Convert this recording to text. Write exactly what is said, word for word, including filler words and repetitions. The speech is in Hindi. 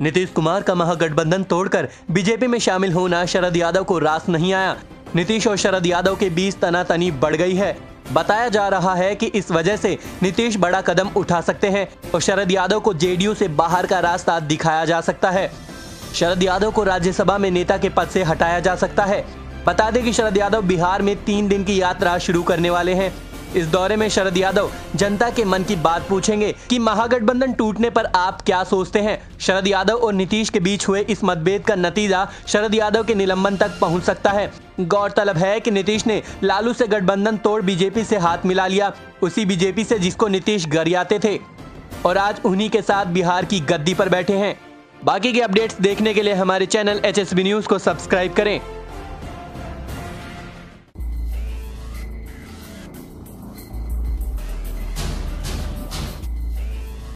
नीतीश कुमार का महागठबंधन तोड़कर बीजेपी में शामिल होना शरद यादव को रास नहीं आया। नीतीश और शरद यादव के बीच तनातनी बढ़ गई है। बताया जा रहा है कि इस वजह से नीतीश बड़ा कदम उठा सकते हैं और शरद यादव को जेडीयू से बाहर का रास्ता दिखाया जा सकता है। शरद यादव को राज्यसभा में नेता के पद से हटाया जा सकता है। बता दें कि शरद यादव बिहार में तीन दिन की यात्रा शुरू करने वाले हैं। इस दौरे में शरद यादव जनता के मन की बात पूछेंगे कि महागठबंधन टूटने पर आप क्या सोचते हैं। शरद यादव और नीतीश के बीच हुए इस मतभेद का नतीजा शरद यादव के निलंबन तक पहुंच सकता है। गौरतलब है कि नीतीश ने लालू से गठबंधन तोड़ बीजेपी से हाथ मिला लिया, उसी बीजेपी से जिसको नीतीश गरियाते थे, और आज उन्हीं के साथ बिहार की गद्दी पर बैठे हैं। बाकी के अपडेट्स देखने के लिए हमारे channel H S B news को सब्सक्राइब करें।